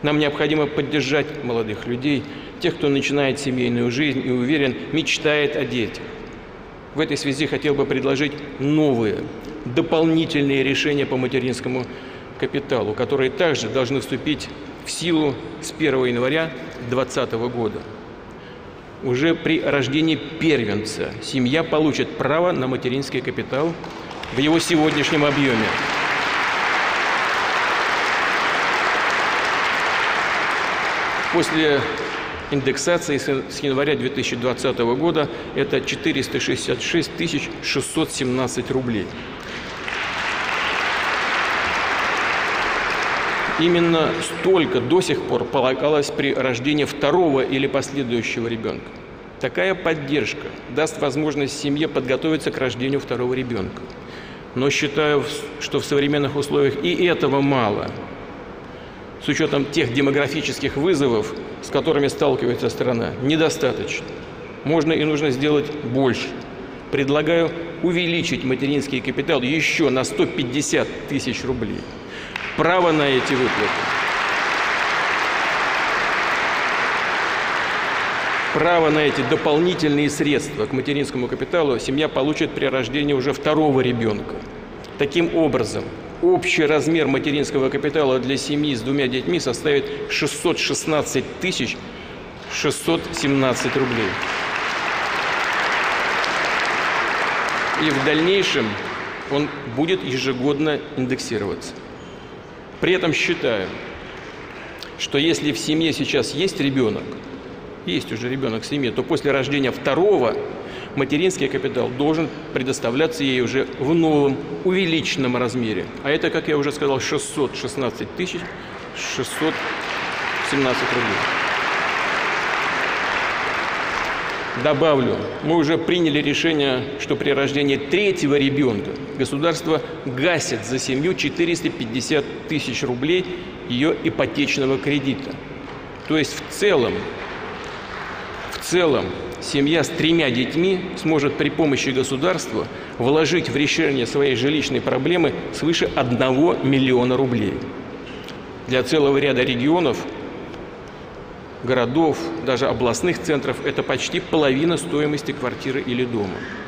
Нам необходимо поддержать молодых людей, тех, кто начинает семейную жизнь и, уверен, мечтает о детях. В этой связи хотел бы предложить новые, дополнительные решения по материнскому капиталу, которые также должны вступить в силу с 1 января 2020 года. Уже при рождении первенца семья получит право на материнский капитал в его сегодняшнем объеме. После индексации с января 2020 года это 466 617 рублей. Именно столько до сих пор полагалось при рождении второго или последующего ребенка. Такая поддержка даст возможность семье подготовиться к рождению второго ребенка. Но считаю, что в современных условиях и этого мало. С учетом тех демографических вызовов, с которыми сталкивается страна, недостаточно. Можно и нужно сделать больше. Предлагаю увеличить материнский капитал еще на 150 тысяч рублей. Право на эти выплаты. Право на эти дополнительные средства к материнскому капиталу семья получит при рождении уже второго ребенка. Таким образом, общий размер материнского капитала для семьи с двумя детьми составит 616 617 рублей. И в дальнейшем он будет ежегодно индексироваться. При этом считаю, что если в семье сейчас есть ребенок, есть уже ребенок в семье, то после рождения второго материнский капитал должен предоставляться ей уже в новом увеличенном размере. А это, как я уже сказал, 616 617 рублей. Добавлю, мы уже приняли решение, что при рождении третьего ребенка государство гасит за семью 450 тысяч рублей ее ипотечного кредита. То есть в целом семья с 3 детьми сможет при помощи государства вложить в решение своей жилищной проблемы свыше 1 миллиона рублей. Для целого ряда регионов, городов, даже областных центров это почти половина стоимости квартиры или дома.